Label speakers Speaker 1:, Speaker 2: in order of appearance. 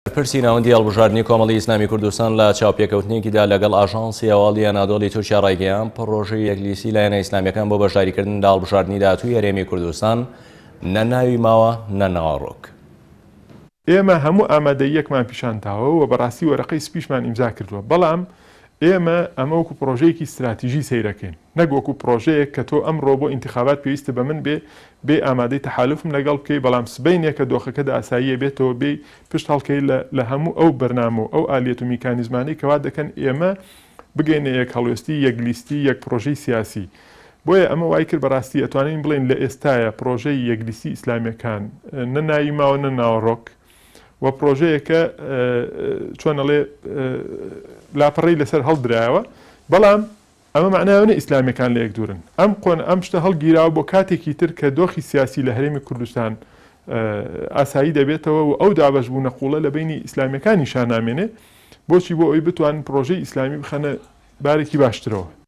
Speaker 1: پرسی ناوەندی هەڵبژاردننی کۆمەڵی ئیسلامی کوردستان لە چاوپێکەوتنێکیدا لەگەڵ ئاژانسی هەواڵی ئەنادۆڵی تورکیا ڕایگەیاند پڕۆژەی یەکلیسی لایەنە ئیسلامیەکان بۆ بەشداریکردن لە هەڵبژاردننی داهاتووی هەرێمی کوردستان نەناوی ماوە نەناوەڕۆک.
Speaker 2: ئێمە هەموو ئامادەیەکمان پیشانتاوە و بەڕاستی وەرەقەی سپیشمان ئیمزا کردووە، بەڵام ئێمە ئەمە وەکو پرۆژەیەکی استراتیژی سەیرەکەین، نەک وەکو پرۆژەیەک کە تۆ ئەمڕۆ بۆ ئینتیخابات پێویستە بە من بێ ئامادەی تەحالفم لەگەڵ بکەی، بەڵام سبەینێکە دۆخەکەدا ئاساییە بێتەوە بێ پشت هەڵکەی لە هەموو ئەو بەرنامە و ئەو ئالێت و میکانیزمانەی کەوا دەکەن ئێمە بگەینە یەک هەڵوێستی یەکلیستی یەک پرۆژەی سیاسی. بۆیە ئەمە وای کرد بەڕاستی ئەتوانین بڵێن لە ئێستایە پرۆژەی یەکلیستی ئیسلامیەکان نەناوی ماوە نەناوەڕۆک و پرۆژەیەکە چۆنەڵێ لاپەڕەی لەسەر هەڵدرایەوە، بەڵام ئەمە معناوە ئیسلامیەکان لە یەک دوورن. ئەم شتە هەڵگیراوە بۆ کاتێکی تر کە دۆخی سیاسی لە هەرێمی کوردستان ئاسایی دەبێتەوە و ئەو دابەشبوونە قوڵە لە بینی ئیسلامیەکانی شانامێنێ، بۆچی بۆ ئەوی بتوانن پرۆژەی ئیسلامی بخەنە بارێکی باشترەوە.